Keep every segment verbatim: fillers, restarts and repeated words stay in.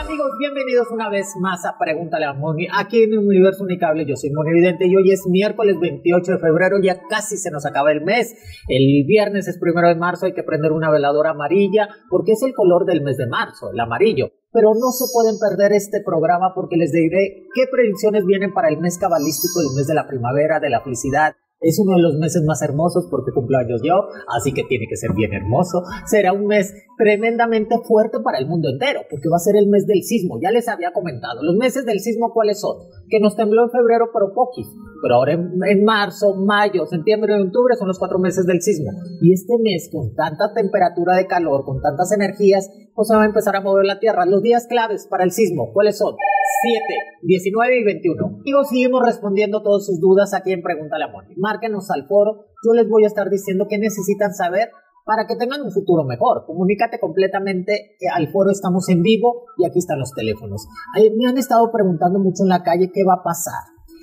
Amigos, bienvenidos una vez más a Pregúntale a Moni, aquí en el Universo Unicable. Yo soy Moni Vidente y hoy es miércoles veintiocho de febrero, ya casi se nos acaba el mes. El viernes es primero de marzo, hay que prender una veladora amarilla porque es el color del mes de marzo, el amarillo. Pero no se pueden perder este programa porque les diré qué predicciones vienen para el mes cabalístico, el mes de la primavera, de la felicidad. Es uno de los meses más hermosos porque cumplo años yo, así que tiene que ser bien hermoso. Será un mes tremendamente fuerte para el mundo entero, porque va a ser el mes del sismo. Ya les había comentado, los meses del sismo, ¿cuáles son? Que nos tembló en febrero, pero poquis. Pero ahora en, en marzo, mayo, septiembre y octubre son los cuatro meses del sismo. Y este mes, con tanta temperatura de calor, con tantas energías, pues se va a empezar a mover la Tierra. Los días claves para el sismo, ¿cuáles son? siete, diecinueve y veintiuno. Y seguimos respondiendo todas sus dudas aquí en Pregúntale a Moni. Márquenos al foro, yo les voy a estar diciendo qué necesitan saber para que tengan un futuro mejor. Comunícate completamente al foro, estamos en vivo y aquí están los teléfonos. Me han estado preguntando mucho en la calle qué va a pasar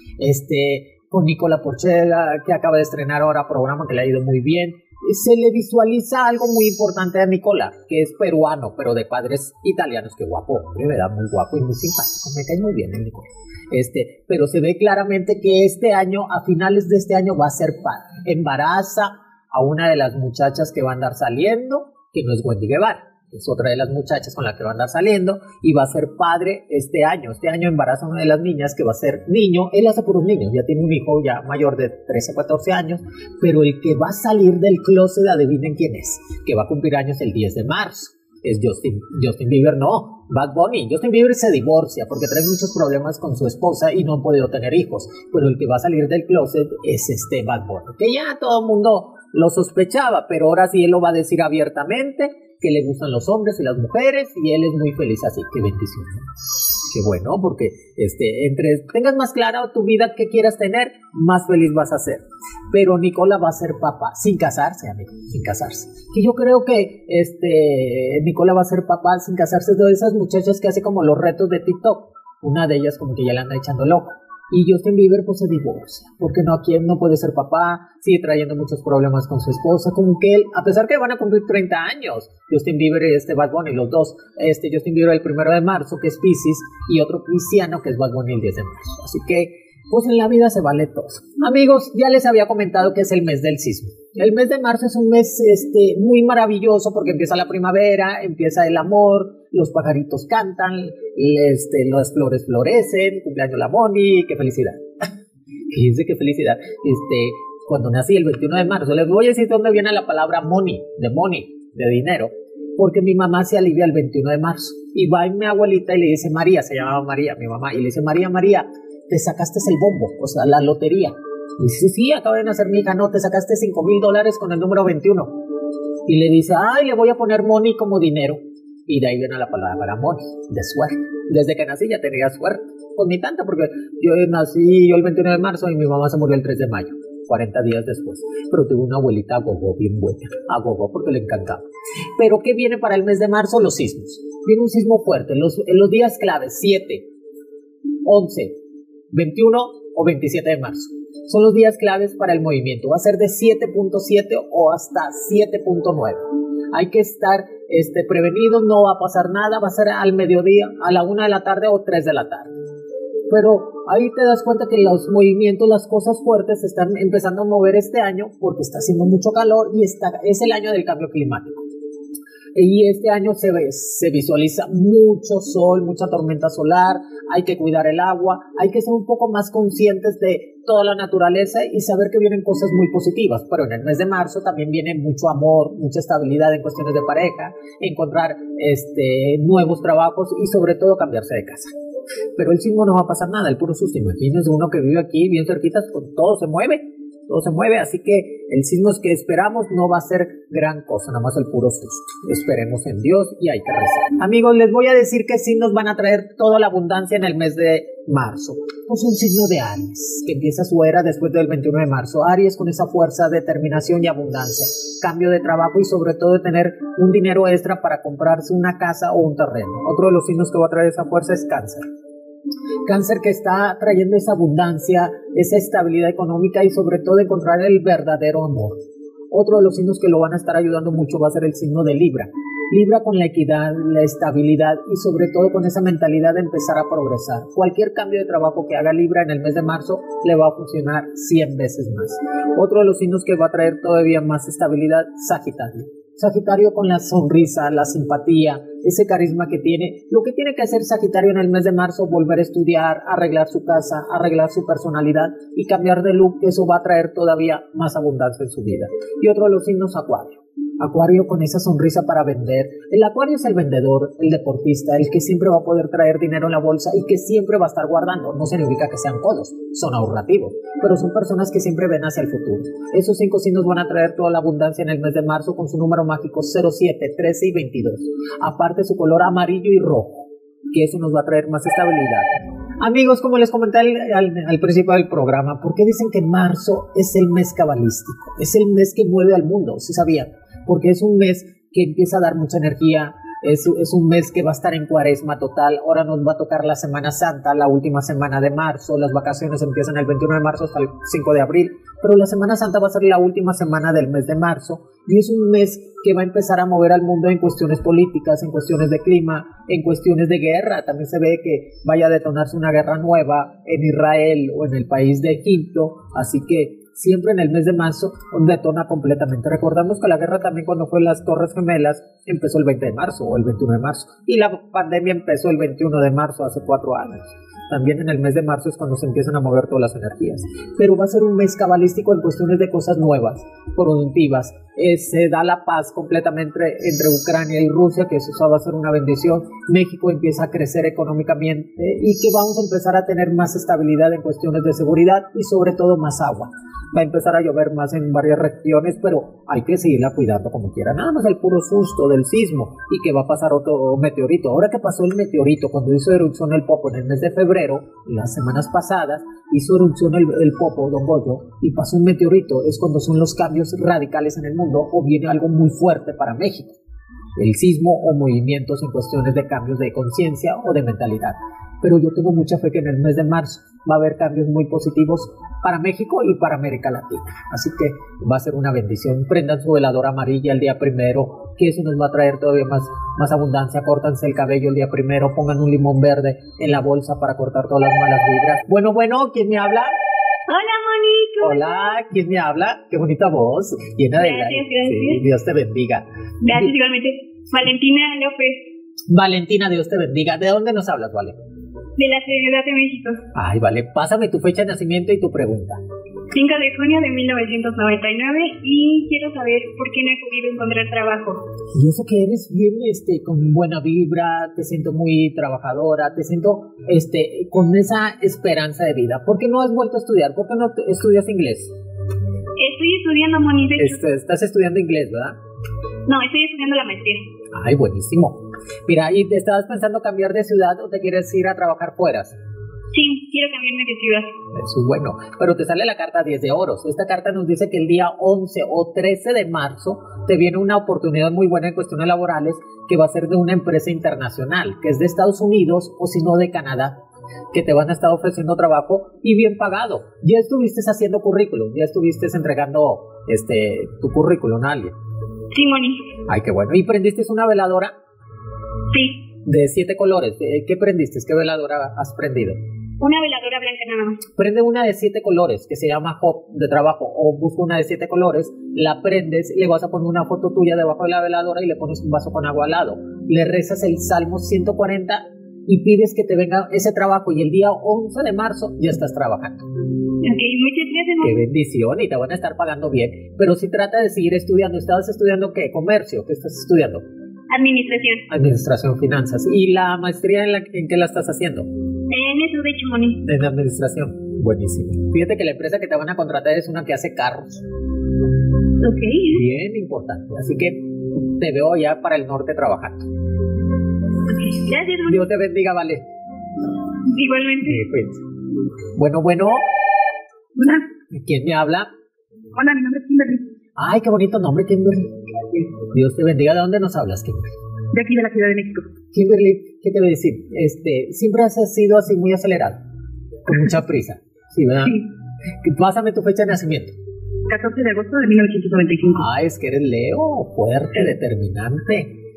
este, con Nicola Porchela, que acaba de estrenar ahora programa que le ha ido muy bien. Se le visualiza algo muy importante a Nicola, que es peruano, pero de padres italianos. Qué guapo, hombre, ¿verdad? Muy guapo y muy simpático. Me cae muy bien el Nicola. Este, pero se ve claramente que este año, a finales de este año, va a ser padre. Embaraza a una de las muchachas que va a andar saliendo, que no es Wendy Guevara. Es otra de las muchachas con la que va a andar saliendo y va a ser padre este año. Este año embaraza a una de las niñas que va a ser niño. Él hace puros niños, ya tiene un hijo ya mayor de trece, catorce años, pero el que va a salir del closet, adivinen quién es, que va a cumplir años el diez de marzo. Es Justin, Justin Bieber, no, Bad Bunny. Justin Bieber se divorcia porque trae muchos problemas con su esposa y no han podido tener hijos, pero el que va a salir del closet es este Bad Bunny, que ya todo el mundo lo sospechaba, pero ahora sí él lo va a decir abiertamente, que le gustan los hombres y las mujeres y él es muy feliz así. Qué bendición, ¿no? Qué bueno, porque este, entre tengas más clara tu vida que quieras tener, más feliz vas a ser. Pero Nicola va a ser papá, sin casarse, amigo, sin casarse. Que yo creo que este, Nicola va a ser papá sin casarse. Es de esas muchachas que hace como los retos de TikTok. Una de ellas como que ya le anda echando loco. Y Justin Bieber pues se divorcia, porque no, aquí no puede ser papá, sigue trayendo muchos problemas con su esposa, como que él, a pesar que van a cumplir treinta años, Justin Bieber y este Bad Bunny, los dos, este Justin Bieber el primero de marzo, que es Piscis, y otro pisciano, que es Bad Bunny el diez de marzo, así que pues en la vida se vale todo. Amigos, ya les había comentado que es el mes del sismo. El mes de marzo es un mes este, muy maravilloso porque empieza la primavera, empieza el amor, los pajaritos cantan, este, las flores florecen, cumpleaños la Moni, qué felicidad. Fíjense qué felicidad. Este, cuando nací el veintiuno de marzo, les voy a decir dónde viene la palabra money, de money, de dinero, porque mi mamá se alivia el veintiuno de marzo. Y va mi abuelita y le dice María, se llamaba María, mi mamá, y le dice María, María, te sacaste el bombo, o sea, la lotería. Y dice, sí, acaba de nacer mi hija, no, te sacaste cinco mil dólares con el número veintiuno. Y le dice, ay, le voy a poner money como dinero. Y de ahí viene la palabra money, de suerte. Desde que nací ya tenía suerte. Pues ni tanta, porque yo nací yo el veintiuno de marzo y mi mamá se murió el tres de mayo, cuarenta días después. Pero tuve una abuelita a gogo bien buena, a gogo porque le encantaba. Pero ¿qué viene para el mes de marzo? Los sismos. Viene un sismo fuerte, los, en los días claves, siete, once, veintiuno o veintisiete de marzo. Son los días claves para el movimiento. Va a ser de siete punto siete o hasta siete punto nueve. Hay que estar este, prevenidos, no va a pasar nada, va a ser al mediodía, a la una de la tarde o tres de la tarde. Pero ahí te das cuenta que los movimientos, las cosas fuertes se están empezando a mover este año porque está haciendo mucho calor y está, es el año del cambio climático. Y este año se ve, se visualiza mucho sol, mucha tormenta solar, hay que cuidar el agua, hay que ser un poco más conscientes de toda la naturaleza y saber que vienen cosas muy positivas. Pero en el mes de marzo también viene mucho amor, mucha estabilidad en cuestiones de pareja, encontrar este, nuevos trabajos y sobre todo cambiarse de casa. Pero el sismo no va a pasar nada, el puro susto. Imagínense uno que vive aquí bien cerquita, con todo se mueve. Todo se mueve, así que el sismo que esperamos no va a ser gran cosa, nada más el puro susto. Esperemos en Dios y hay que rezar. Amigos, les voy a decir qué signos van a traer toda la abundancia en el mes de marzo. Pues un signo de Aries, que empieza su era después del veintiuno de marzo. Aries con esa fuerza, determinación y abundancia. Cambio de trabajo y sobre todo de tener un dinero extra para comprarse una casa o un terreno. Otro de los signos que va a traer esa fuerza es Cáncer. Cáncer que está trayendo esa abundancia, esa estabilidad económica y sobre todo encontrar el verdadero amor. Otro de los signos que lo van a estar ayudando mucho va a ser el signo de Libra. Libra con la equidad, la estabilidad y sobre todo con esa mentalidad de empezar a progresar. Cualquier cambio de trabajo que haga Libra en el mes de marzo le va a funcionar cien veces más. Otro de los signos que va a traer todavía más estabilidad, Sagitario. Sagitario con la sonrisa, la simpatía, ese carisma que tiene. Lo que tiene que hacer Sagitario en el mes de marzo, volver a estudiar, arreglar su casa, arreglar su personalidad y cambiar de look, que eso va a traer todavía más abundancia en su vida. Y otro de los signos, Acuario. Acuario con esa sonrisa para vender. El Acuario es el vendedor, el deportista, el que siempre va a poder traer dinero en la bolsa y que siempre va a estar guardando. No significa que sean codos, son ahorrativos, pero son personas que siempre ven hacia el futuro. Esos cinco signos van a traer toda la abundancia en el mes de marzo con su número mágico cero, siete, trece y veintidós. Aparte su color amarillo y rojo, que eso nos va a traer más estabilidad. Amigos, como les comenté al, al, al principio del programa, ¿por qué dicen que marzo es el mes cabalístico? Es el mes que mueve al mundo, ¿sí sabían? Porque es un mes que empieza a dar mucha energía, es, es un mes que va a estar en cuaresma total. Ahora nos va a tocar la Semana Santa, la última semana de marzo, las vacaciones empiezan el veintiuno de marzo hasta el cinco de abril, pero la Semana Santa va a ser la última semana del mes de marzo y es un mes que va a empezar a mover al mundo en cuestiones políticas, en cuestiones de clima, en cuestiones de guerra. También se ve que vaya a detonarse una guerra nueva en Israel o en el país de Egipto, así que siempre en el mes de marzo detona completamente. Recordamos que la guerra también, cuando fue las Torres Gemelas, empezó el veinte de marzo o el veintiuno de marzo y la pandemia empezó el veintiuno de marzo hace cuatro años. También en el mes de marzo es cuando se empiezan a mover todas las energías. Pero va a ser un mes cabalístico en cuestiones de cosas nuevas, productivas. Eh, se da la paz completamente entre Ucrania y Rusia, que eso va a ser una bendición. México empieza a crecer económicamente y que vamos a empezar a tener más estabilidad en cuestiones de seguridad y sobre todo más agua. Va a empezar a llover más en varias regiones, pero hay que seguirla cuidando como quiera. Nada más el puro susto del sismo y que va a pasar otro meteorito. Ahora que pasó el meteorito, cuando hizo erupción el Popo en el mes de febrero, las semanas pasadas, hizo erupción el, el Popo, Don Goyo, y pasó un meteorito. Es cuando son los cambios radicales en el mundo o viene algo muy fuerte para México. El sismo o movimientos en cuestiones de cambios de conciencia o de mentalidad. Pero yo tengo mucha fe que en el mes de marzo va a haber cambios muy positivos para México y para América Latina. Así que va a ser una bendición. Prendan su veladora amarilla el día primero, que eso nos va a traer todavía más, más abundancia. Córtanse el cabello el día primero, pongan un limón verde en la bolsa para cortar todas las malas vibras. Bueno, bueno, ¿quién me habla? Hola, Mónica. Hola, ¿quién me habla? Qué bonita voz, llena de gracias, gracias. Sí, Dios te bendiga. Gracias, igualmente. Valentina López. Valentina, Dios te bendiga. ¿De dónde nos hablas, Vale? De la Ciudad de México. Ay, vale, pásame tu fecha de nacimiento y tu pregunta. cinco de junio de mil novecientos noventa y nueve y quiero saber por qué no he podido encontrar trabajo. Y eso que eres bien, este, con buena vibra, te siento muy trabajadora, te siento, este, con esa esperanza de vida. ¿Por qué no has vuelto a estudiar? ¿Por qué no estudias inglés? Estoy estudiando, Moni, de hecho. Este, estás estudiando inglés, ¿verdad? No, estoy estudiando la maestría. Ay, buenísimo. Mira, ¿y te estabas pensando cambiar de ciudad o te quieres ir a trabajar fuera? Sí, quiero cambiarme de ciudad. Eso es bueno, pero te sale la carta diez de oros. Esta carta nos dice que el día once o trece de marzo te viene una oportunidad muy buena en cuestiones laborales que va a ser de una empresa internacional, que es de Estados Unidos o si no de Canadá, que te van a estar ofreciendo trabajo y bien pagado. Ya estuviste haciendo currículum, ya estuviste entregando este tu currículum a alguien. Sí, Moni. Ay, qué bueno. ¿Y prendiste una veladora? Sí. De siete colores. ¿Qué prendiste? ¿Qué veladora has prendido? Una veladora blanca nada más. Prende una de siete colores que se llama hop de trabajo o busca una de siete colores, la prendes, le vas a poner una foto tuya debajo de la veladora y le pones un vaso con agua al lado. Le rezas el Salmo ciento cuarenta y pides que te venga ese trabajo y el día once de marzo ya estás trabajando. Ok, muchas gracias, Moni. Qué bendición, y te van a estar pagando bien, pero si trata de seguir estudiando. ¿Estabas estudiando qué? ¿Comercio? ¿Qué estás estudiando? Administración. Administración, finanzas. ¿Y la maestría en, la, en qué la estás haciendo? En eso, de hecho, Moni. En administración. Buenísimo. Fíjate que la empresa que te van a contratar es una que hace carros. Ok. Bien importante. Así que te veo ya para el norte trabajando. Okay. Gracias, Moni. Dios te bendiga, Vale. Igualmente. Sí, pues. Bueno, bueno. Hola. ¿Quién me habla? Hola, mi nombre es Kimberly. Ay, qué bonito nombre, Kimberly. Dios te bendiga. ¿De dónde nos hablas, Kimberly? De aquí, de la Ciudad de México. Kimberly, ¿qué te voy a decir? Este, siempre has sido así muy acelerado, con mucha prisa. Sí, ¿verdad? Sí. Pásame tu fecha de nacimiento. catorce de agosto de mil novecientos noventa y cinco. Ah, es que eres Leo, fuerte, determinante.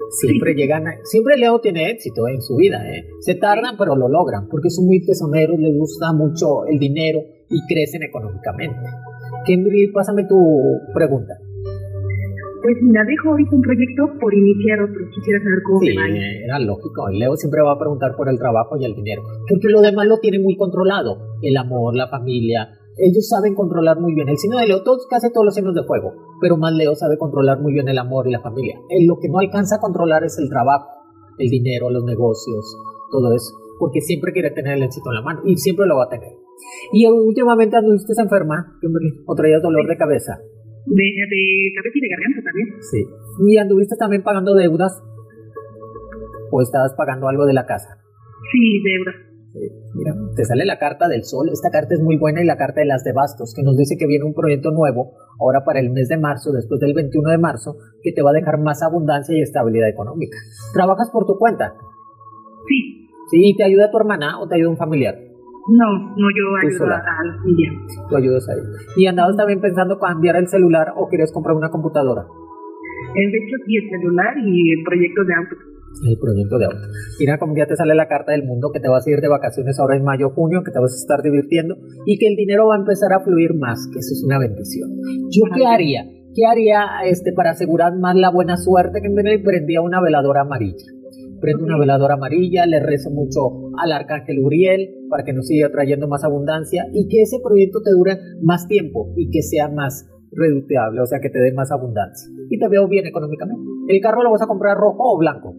Siempre llegan, a, siempre Leo tiene éxito en su vida, ¿eh? Se tardan, pero lo logran, porque son muy tesoneros, les gusta mucho el dinero y crecen económicamente. Kimberly, pásame tu pregunta. Pues mira, dejo ahorita un proyecto por iniciar otro. Quisiera saber cómo Sí, me va. era lógico. Leo siempre va a preguntar por el trabajo y el dinero, porque lo demás lo tiene muy controlado. El amor, la familia. Ellos saben controlar muy bien. El signo de Leo, todos, casi todos los signos de fuego, pero más Leo sabe controlar muy bien el amor y la familia. Él lo que no alcanza a controlar es el trabajo, el dinero, los negocios, todo eso, porque siempre quiere tener el éxito en la mano y siempre lo va a tener. Y últimamente anduviste enferma, Kimberly, o traías dolor de cabeza. De, de cabeza y de garganta también. Sí. ¿Y anduviste también pagando deudas? ¿O estabas pagando algo de la casa? Sí, deuda. Sí. Mira, te sale la carta del sol. Esta carta es muy buena y la carta de las de bastos, que nos dice que viene un proyecto nuevo ahora para el mes de marzo, después del veintiuno de marzo, que te va a dejar más abundancia y estabilidad económica. ¿Trabajas por tu cuenta? Sí. Sí, ¿y te ayuda tu hermana o te ayuda un familiar? No, no, yo ayudo a, a la familia. Tú ayudas a él. ¿Y andabas también pensando cambiar el celular o querías comprar una computadora? El de hecho sí, el celular y el proyecto de auto. El proyecto de auto. Mira, como ya te sale la carta del mundo, que te vas a ir de vacaciones ahora en mayo, junio, que te vas a estar divirtiendo y que el dinero va a empezar a fluir más, que eso es una bendición. ¿Yo qué haría? ¿Qué haría este, para asegurar más la buena suerte? Que me prendía una veladora amarilla. Prendo una veladora amarilla, le rezo mucho al arcángel Uriel para que nos siga trayendo más abundancia y que ese proyecto te dure más tiempo y que sea más redituable, o sea, que te dé más abundancia. Y te veo bien económicamente. ¿El carro lo vas a comprar rojo o blanco?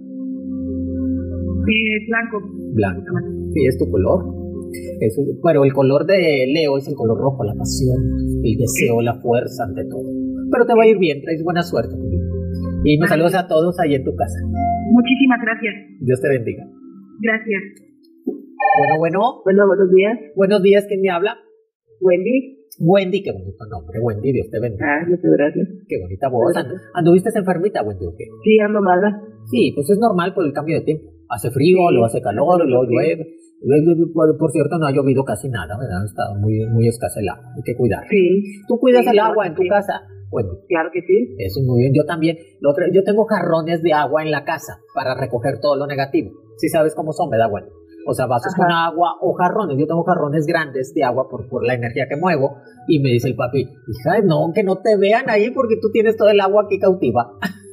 Eh, blanco. Blanco. Sí, es tu color. Eso, pero el color de Leo es el color rojo, la pasión, el deseo, la fuerza, ante todo. Pero te va a ir bien, traes buena suerte. Y me saludos a todos ahí en tu casa. Muchísimas gracias. Dios te bendiga. Gracias. Bueno, bueno. Bueno, buenos días. Buenos días, ¿quién me habla? Wendy. Wendy, qué bonito nombre, Wendy, Dios te bendiga. Ah, muchas gracias. Qué bonita voz. ¿Anduviste enfermita, Wendy, o qué? Sí, ando mala. Sí, pues es normal por el cambio de tiempo. Hace frío, sí, luego hace calor, luego sí. llueve. Por cierto, no ha llovido casi nada, ¿verdad? Está muy, muy escasa el agua, hay que cuidar. Sí. ¿Tú cuidas sí, el agua en tu sí. casa? Bueno, claro que sí. Eso es muy bien. Yo también. Lo otro, yo tengo jarrones de agua en la casa para recoger todo lo negativo. Si sabes cómo son, me da bueno. O sea, vasos Ajá. con agua o jarrones. Yo tengo jarrones grandes de agua por, por la energía que muevo. Y me dice el papi, hija, no, que no te vean ahí porque tú tienes todo el agua aquí cautiva.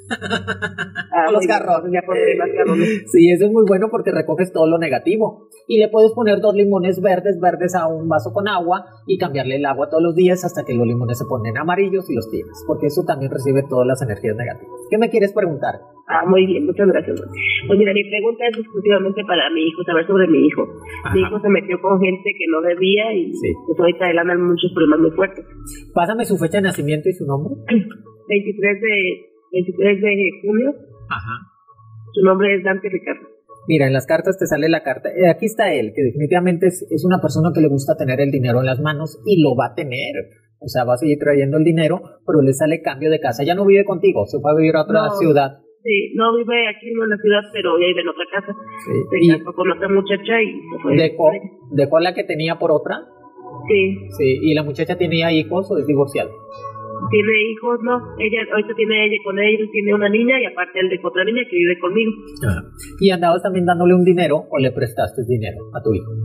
Ah, los jarrones. Ya por las jarrones. Sí, eso es muy bueno porque recoges todo lo negativo. Y le puedes poner dos limones verdes, verdes a un vaso con agua y cambiarle el agua todos los días hasta que los limones se ponen amarillos y los tienes, porque eso también recibe todas las energías negativas. ¿Qué me quieres preguntar? Ah, muy bien, muchas gracias. Pues mira, mi pregunta es exclusivamente para mi hijo, saber sobre mi hijo. Ajá. Mi hijo se metió con gente que no debía y sí. pues ahorita él anda muchos problemas muy fuertes. Pásame su fecha de nacimiento y su nombre. veintitrés de junio. Ajá. Su nombre es Dante Ricardo. Mira, en las cartas te sale la carta. Eh, aquí está él, que definitivamente es, es una persona que le gusta tener el dinero en las manos y lo va a tener. O sea, va a seguir trayendo el dinero, pero le sale cambio de casa. Ya no vive contigo, se fue a vivir a otra no, ciudad. Sí, no vive aquí en la ciudad, pero ya vive en otra casa. Sí. Se casó con otra muchacha y se fue. ¿Dejó, ¿Dejó la que tenía por otra? Sí. Sí, ¿y la muchacha tenía hijos o es divorciada? Tiene hijos, no, ella ahorita tiene ella con él, tiene una niña y aparte él dejó otra niña que vive conmigo. Ah. ¿Y andabas también dándole un dinero o le prestaste dinero a tu hijo?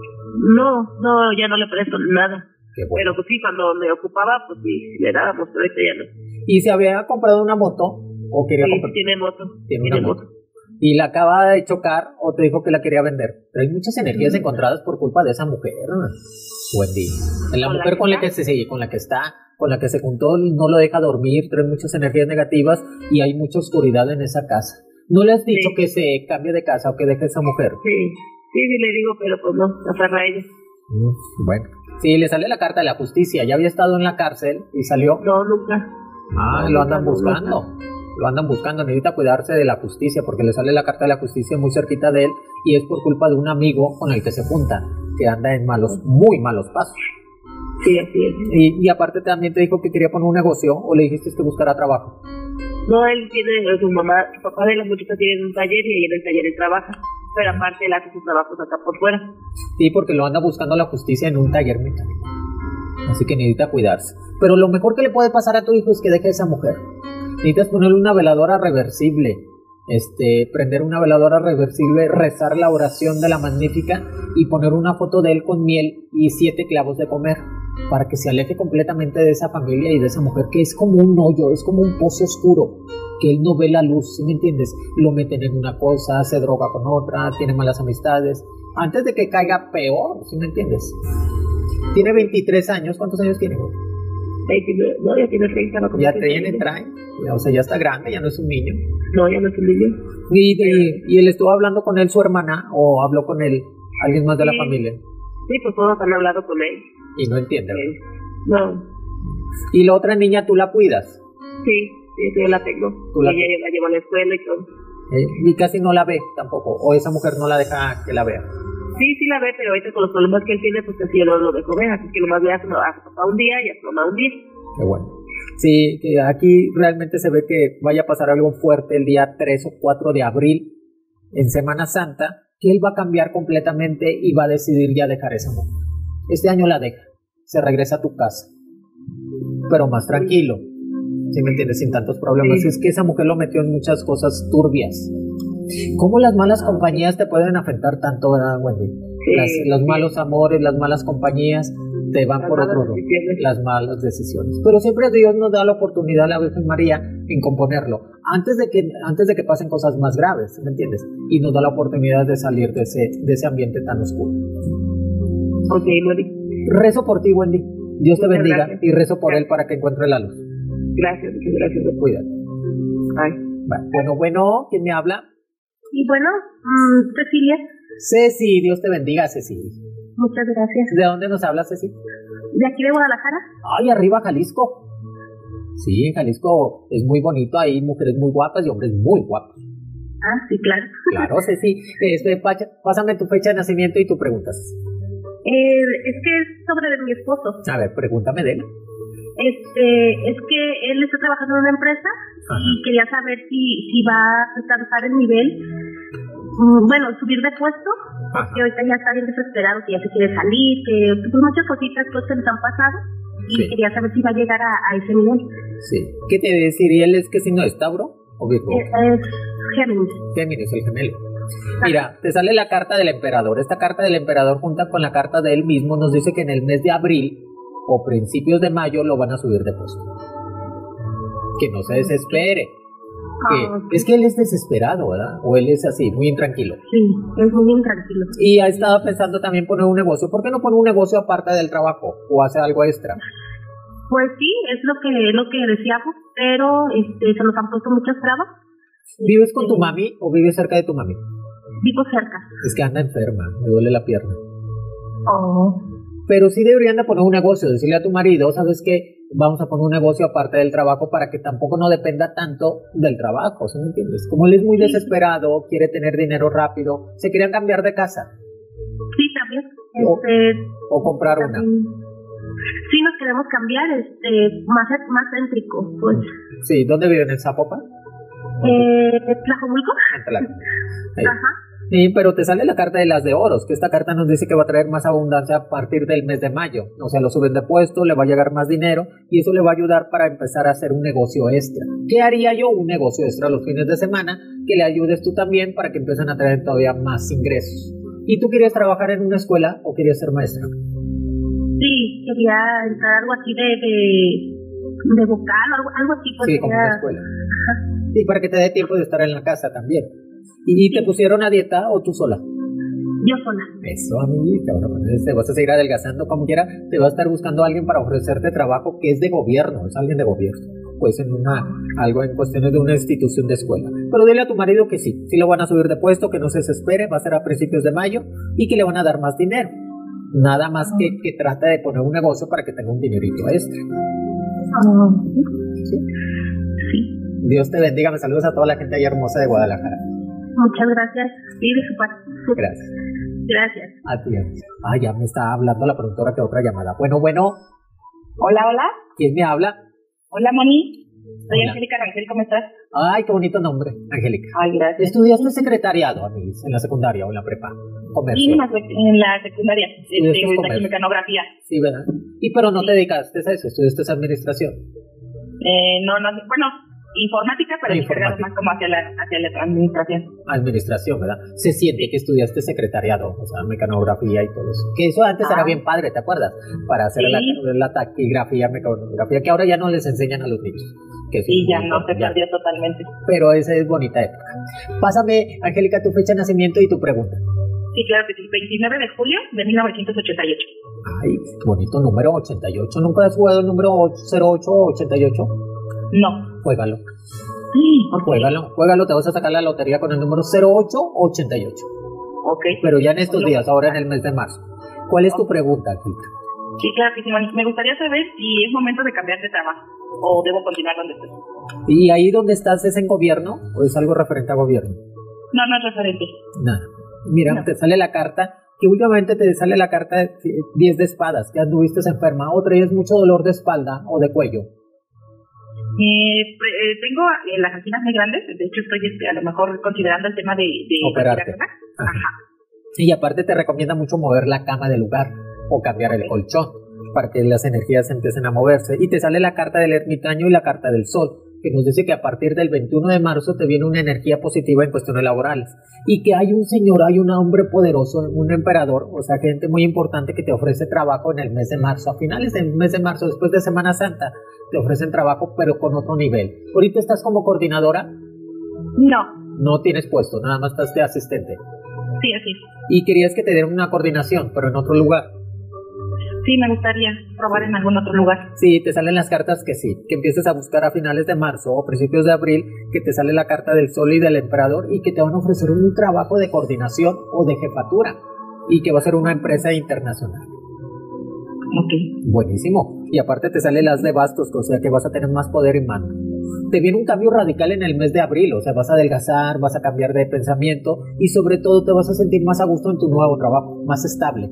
No, no, ya no le presto nada. Qué bueno. Pero pues sí, cuando me ocupaba, pues sí, le dábamos, pero ahorita ya no. ¿Y se había comprado una moto o quería sí, comprar? tiene moto. Tiene, tiene una moto. moto. ¿Y la acaba de chocar o te dijo que la quería vender? Pero hay muchas energías mm. encontradas por culpa de esa mujer. Buen día. La ¿Con mujer la con la que se sigue, con la que está, con la que se juntó, no lo deja dormir, trae muchas energías negativas y hay mucha oscuridad en esa casa. ¿No le has dicho sí. que se cambie de casa o que deje a esa mujer? Sí, sí, sí le digo, pero pues no, se aferra a ella. Mm, bueno. Sí, le sale la carta de la justicia. Ya había estado en la cárcel y salió. No, nunca. Ah, no, lo andan nunca, buscando. Nunca. Lo andan buscando, necesita cuidarse de la justicia porque le sale la carta de la justicia muy cerquita de él y es por culpa de un amigo con el que se junta, que anda en malos, muy malos pasos. Sí, así es. Y, y aparte también te dijo que quería poner un negocio o le dijiste que buscara trabajo. No, él tiene, su mamá, su papá de la muchacha tiene un taller y ahí en el taller él trabaja, pero aparte él hace sus trabajos acá por fuera. Sí, porque lo anda buscando la justicia en un taller mecánico. Así que necesita cuidarse. Pero lo mejor que le puede pasar a tu hijo es que deje a esa mujer. Necesitas ponerle una veladora reversible este, prender una veladora reversible, rezar la oración de la Magnífica y poner una foto de él con miel y siete clavos de comer, para que se aleje completamente de esa familia y de esa mujer que es como un hoyo, es como un pozo oscuro, que él no ve la luz, ¿sí me entiendes? Lo meten en una cosa, se droga con otra, tiene malas amistades, antes de que caiga peor, ¿sí me entiendes? Tiene veintitrés años, ¿cuántos años tiene? veintinueve, no, ya tiene treinta. No, ya tiene, trae, o sea, ya está grande, ya no es un niño. No, ya no es un niño. ¿Y, y, y él estuvo hablando con él, su hermana, o habló con él, alguien más de sí. la familia? Sí, pues todos han hablado con él. Y no entiende. Sí. No. ¿Y la otra niña tú la cuidas? Sí, sí, yo la tengo. ¿Tú la ella tengo? La lleva a la escuela y todo. ¿Eh? Y casi no la ve tampoco, o esa mujer no la deja que la vea. Sí, sí la ve, pero ahorita con los problemas que él tiene, pues así yo no lo dejo ver, así que nomás ve a su, a su papá un día y a su mamá un día. Qué bueno. Sí, que aquí realmente se ve que vaya a pasar algo fuerte el día tres o cuatro de abril, en Semana Santa, que él va a cambiar completamente y va a decidir ya dejar esa mujer. Este año la deja, se regresa a tu casa, pero más tranquilo, ¿sí me entiendes? Sin tantos problemas. Sí. Es que esa mujer lo metió en muchas cosas turbias. ¿Cómo las malas compañías te pueden afectar tanto, verdad, Wendy? Sí, las, los sí. malos amores, las malas compañías te van las por otro lado, las malas decisiones. Pero siempre Dios nos da la oportunidad a la Virgen María en componerlo, antes de que antes de que pasen cosas más graves, ¿me entiendes? Y nos da la oportunidad de salir de ese, de ese ambiente tan oscuro. Ok, Wendy. Rezo por ti, Wendy. Dios te muchas bendiga gracias. Y rezo por gracias. él para que encuentre la luz. Gracias, muchas gracias. Cuídate. Bye. Bueno, bueno, ¿quién me habla? Y bueno, mmm, Cecilia. Ceci, Dios te bendiga, Ceci. Muchas gracias. ¿De dónde nos habla, Ceci? De aquí de Guadalajara. Ay, arriba Jalisco. Sí, en Jalisco es muy bonito, hay mujeres muy guapas y hombres muy guapos. Ah, sí, claro. Claro, Ceci. Este, pásame tu fecha de nacimiento y tu preguntas. Eh, es que es sobre de mi esposo. A ver, pregúntame de él. Este, es que él está trabajando en una empresa. Ajá. Y quería saber si, si va a alcanzar el nivel, mm, bueno, subir de puesto, porque ahorita ya está bien desesperado, que ya se quiere salir, que pues, muchas cositas pues, que nos han pasado, y sí. Quería saber si va a llegar a, a ese nivel. Sí. ¿Qué te deciría él? ¿Es que si no es Tauro o Virgo? Es, es Géminis. Géminis, el gemelo. Mira, te sale la carta del emperador. Esta carta del emperador junta con la carta de él mismo nos dice que en el mes de abril o principios de mayo lo van a subir de puesto. Que no se desespere. Ah, que, es que él es desesperado, ¿verdad? O él es así, muy intranquilo. Sí, es muy intranquilo. Y ha estado pensando también poner un negocio. ¿Por qué no pone un negocio aparte del trabajo? ¿O hace algo extra? Pues sí, es lo que lo que deseamos, pero este, se nos han puesto muchas trabas. ¿Vives con tu mami o vives cerca de tu mami? Vivo cerca. Es que anda enferma, me duele la pierna. Oh. Pero sí deberían de poner un negocio, decirle a tu marido, ¿sabes qué? Vamos a poner un negocio aparte del trabajo para que tampoco no dependa tanto del trabajo, ¿sí me entiendes? Como él es muy sí. desesperado, quiere tener dinero rápido, se querían cambiar de casa. Sí, también. O, este, o comprar también. una. Sí, nos queremos cambiar, este, más, más céntrico, pues. Sí, ¿dónde viven? ¿En Zapopan? Eh, ¿Tlajomulco? En Tlajomulco. Ajá. Sí, pero te sale la carta de las de oros, que esta carta nos dice que va a traer más abundancia a partir del mes de mayo. O sea, lo suben de puesto, le va a llegar más dinero y eso le va a ayudar para empezar a hacer un negocio extra. ¿Qué haría yo? Un negocio extra los fines de semana, que le ayudes tú también para que empiecen a traer todavía más ingresos. ¿Y tú querías trabajar en una escuela o querías ser maestra? Sí, quería entrar algo así de, de, de vocal, algo, algo así. Pues sí, como una escuela. Ajá. Sí, para que te dé tiempo de estar en la casa también. ¿Y te pusieron a dieta o tú sola? Yo sola. Eso, amiguita. Bueno, pues te vas a seguir adelgazando como quiera. Te va a estar buscando a alguien para ofrecerte trabajo que es de gobierno, es alguien de gobierno. Pues en una, algo en cuestiones de una institución de escuela. Pero dile a tu marido que sí, sí lo van a subir de puesto, que no se desespere, va a ser a principios de mayo y que le van a dar más dinero. Nada más que, que trate de poner un negocio para que tenga un dinerito extra. ¿Sí? Sí. Dios te bendiga, me saludos a toda la gente ahí hermosa de Guadalajara. Muchas gracias. Sí, de su parte. Gracias. Gracias. A ti. Ah, ya me está hablando la productora que otra llamada. Bueno, bueno. Hola, hola. ¿Quién me habla? Hola, Moni. Soy Hola. Angélica Rangel, ¿cómo estás? Ay, qué bonito nombre, Angélica. Ay, gracias. ¿Estudiaste secretariado, amigos, en la secundaria o en la prepa? Comercio. Sí, en la, en la secundaria. Este, la mecanografía. Sí, ¿verdad? Y pero no sí. te dedicaste a eso, estudiaste esa administración. Eh, no, no, bueno, informática, pero encargado más como hacia la, hacia la administración. Administración, ¿verdad? Se siente que estudiaste secretariado, o sea, mecanografía y todo eso. Que eso antes ah. era bien padre, ¿te acuerdas? Para hacer sí. la, la taquigrafía, mecanografía, que ahora ya no les enseñan a los niños. Que sí, ya no, se perdió totalmente. Pero esa es bonita época. Pásame, Angélica, tu fecha de nacimiento y tu pregunta. Sí, claro que sí, veintinueve de julio de mil novecientos ochenta y ocho. Ay, bonito número ochenta y ocho. ¿Nunca has jugado el número cero ocho o ochenta y ocho? No. Juégalo. Sí, okay. Juégalo, juégalo, te vas a sacar la lotería con el número cero ocho o ochenta y ocho. Ok. Pero ya en estos días, ahora en el mes de marzo. ¿Cuál es tu pregunta, Angélica? Sí, claro que sí, me gustaría saber si es momento de cambiar de trabajo o debo continuar donde estoy. ¿Y ahí donde estás es en gobierno o es algo referente a gobierno? No, no es referente. Nada. Mira, no. Te sale la carta, que últimamente te sale la carta de diez de espadas, que anduviste enferma, o traías mucho dolor de espalda o de cuello. Eh, eh, tengo eh, las anginas muy grandes, de hecho estoy este, a lo mejor considerando el tema de, de operarte. Ajá. Ajá. Y aparte te recomienda mucho mover la cama del lugar o cambiar okay. el colchón para que las energías empiecen a moverse. Y te sale la carta del ermitaño y la carta del sol, que nos dice que a partir del veintiuno de marzo te viene una energía positiva en cuestiones laborales y que hay un señor, hay un hombre poderoso, un emperador, o sea, gente muy importante que te ofrece trabajo en el mes de marzo, a finales del mes de marzo, después de Semana Santa, te ofrecen trabajo pero con otro nivel. ¿Ahorita estás como coordinadora? No. No tienes puesto, nada más estás de asistente. Sí, así. Y querías que te dieran una coordinación, pero en otro lugar. Sí, me gustaría probar en algún otro lugar. Sí, te salen las cartas que sí, que empieces a buscar a finales de marzo o principios de abril, que te sale la carta del sol y del emperador y que te van a ofrecer un trabajo de coordinación o de jefatura y que va a ser una empresa internacional. Ok. Buenísimo. Y aparte te sale las de bastos, o sea que vas a tener más poder en mano. Te viene un cambio radical en el mes de abril, o sea, vas a adelgazar, vas a cambiar de pensamiento y sobre todo te vas a sentir más a gusto en tu nuevo trabajo, más estable.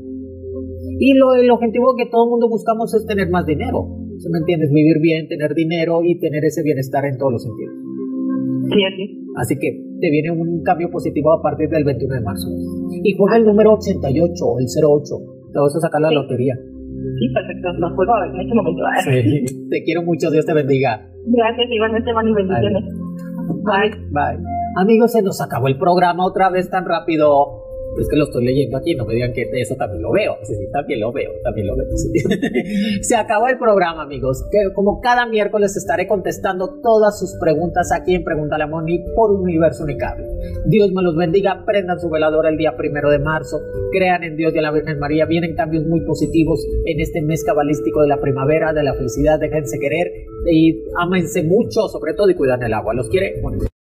Y lo, el objetivo que todo el mundo buscamos es tener más dinero, ¿sí me entiendes? Vivir bien, tener dinero y tener ese bienestar en todos los sentidos. Sí, así. Así que te viene un cambio positivo a partir del veintiuno de marzo. Y juega el número ochenta y ocho, el cero ocho, te vas a sacar la sí. lotería. Sí, perfecto, lo juego en este momento. Sí, te quiero mucho, Dios te bendiga. Gracias, igualmente, Mani, bendiciones. Bye. Bye. Bye. Amigos, se nos acabó el programa otra vez tan rápido. Es que lo estoy leyendo aquí, no me digan que eso también lo veo. Sí, también lo veo, también lo veo. Sí. Se acabó el programa, amigos. Que como cada miércoles estaré contestando todas sus preguntas aquí en Pregúntale a Moni por Universo Unicable. Dios me los bendiga, prendan su veladora el día primero de marzo, crean en Dios y en la Virgen María. Vienen cambios muy positivos en este mes cabalístico de la primavera, de la felicidad. Déjense querer y ámense mucho, sobre todo, y cuidan el agua. Los quiere. Bueno.